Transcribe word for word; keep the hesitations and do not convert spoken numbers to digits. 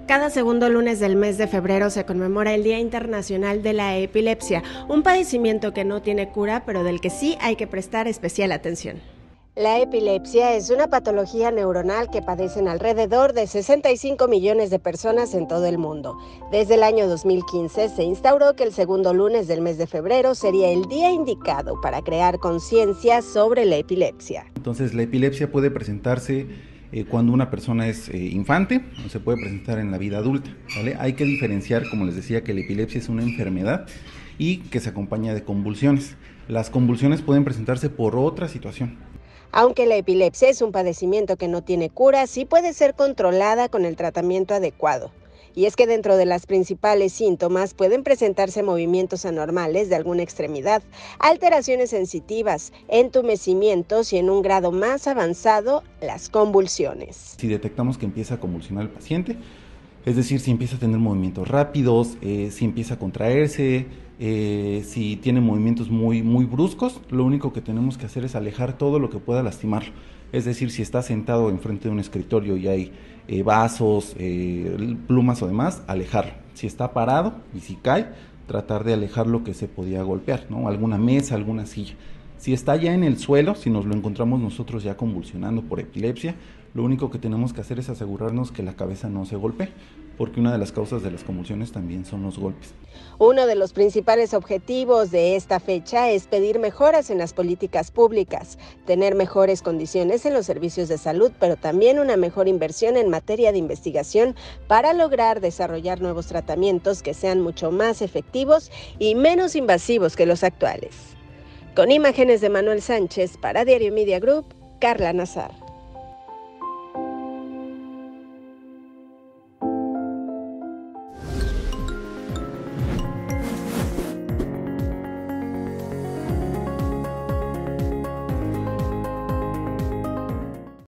Cada segundo lunes del mes de febrero se conmemora el Día Internacional de la Epilepsia, un padecimiento que no tiene cura, pero del que sí hay que prestar especial atención. La epilepsia es una patología neuronal que padecen alrededor de sesenta y cinco millones de personas en todo el mundo. Desde el año dos mil quince se instauró que el segundo lunes del mes de febrero sería el día indicado para crear conciencia sobre la epilepsia. Entonces, la epilepsia puede presentarse eh, cuando una persona es eh, infante, o se puede presentar en la vida adulta, ¿vale? Hay que diferenciar, como les decía, que la epilepsia es una enfermedad y que se acompaña de convulsiones. Las convulsiones pueden presentarse por otra situación. Aunque la epilepsia es un padecimiento que no tiene cura, sí puede ser controlada con el tratamiento adecuado. Y es que dentro de las principales síntomas pueden presentarse movimientos anormales de alguna extremidad, alteraciones sensitivas, entumecimientos y en un grado más avanzado, las convulsiones. Si detectamos que empieza a convulsionar el paciente, es decir, si empieza a tener movimientos rápidos, eh, si empieza a contraerse, eh, si tiene movimientos muy, muy bruscos, lo único que tenemos que hacer es alejar todo lo que pueda lastimarlo. Es decir, si está sentado enfrente de un escritorio y hay eh, vasos, eh, plumas o demás, alejarlo. Si está parado y si cae, tratar de alejar lo que se podía golpear, ¿no? Alguna mesa, alguna silla. Si está ya en el suelo, si nos lo encontramos nosotros ya convulsionando por epilepsia, lo único que tenemos que hacer es asegurarnos que la cabeza no se golpee, porque una de las causas de las convulsiones también son los golpes. Uno de los principales objetivos de esta fecha es pedir mejoras en las políticas públicas, tener mejores condiciones en los servicios de salud, pero también una mejor inversión en materia de investigación para lograr desarrollar nuevos tratamientos que sean mucho más efectivos y menos invasivos que los actuales. Con imágenes de Manuel Sánchez para Diario Media Group, Carla Nazar.